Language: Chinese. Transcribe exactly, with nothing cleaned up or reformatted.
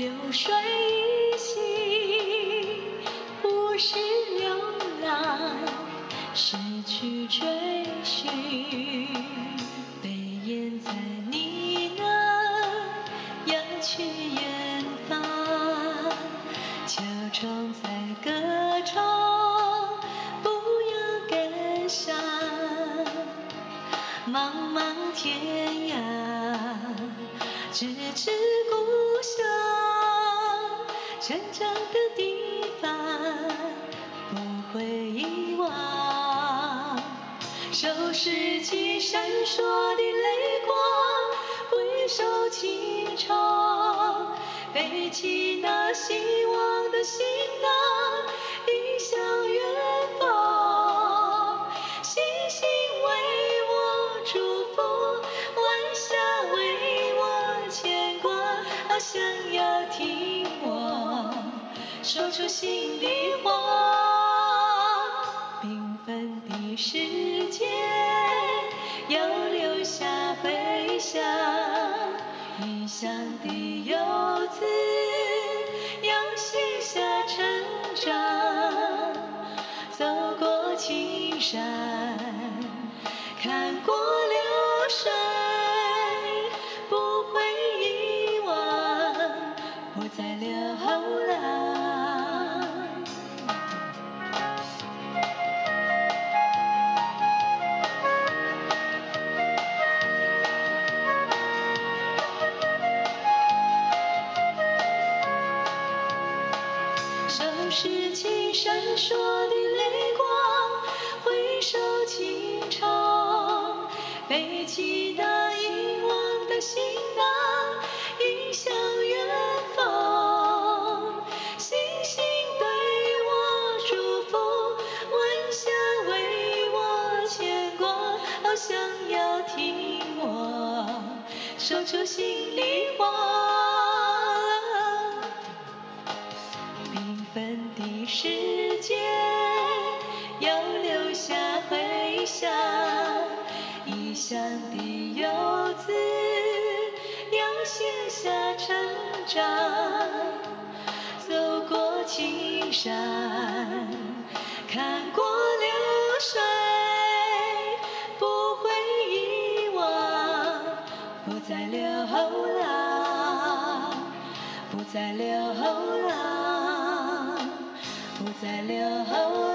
流水依稀，不是流浪，失去追寻。飞燕在呢喃，要去远方。秋虫在歌唱，不要感伤。茫茫天涯，咫尺故乡。成长的地方，不会遗忘。收拾起闪烁的泪光，回首情长，背起那希望的行囊，迎向远方。星星为我祝福，晚霞为我牵挂，好想要听我说出心里话。缤纷的世界要留下回响，异乡的游子要写下成长。走过青山，看过流水，不会遗忘，不再流浪。收拾起闪烁的泪光，回首情长，背起那遗忘的行囊，迎向远方。星星为我祝福，晚霞为我牵挂，好想要听我说出心里话。缤纷的世界要留下回响，异乡的游子要写下成长。走过青山，看过流水，不会遗忘，不再流浪，不再流浪，不再流浪。